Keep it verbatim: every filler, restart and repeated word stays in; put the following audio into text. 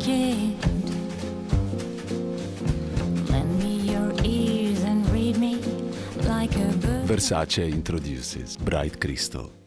kid. Lend me your ears and read me like a book. Versace introduces Bright Crystal.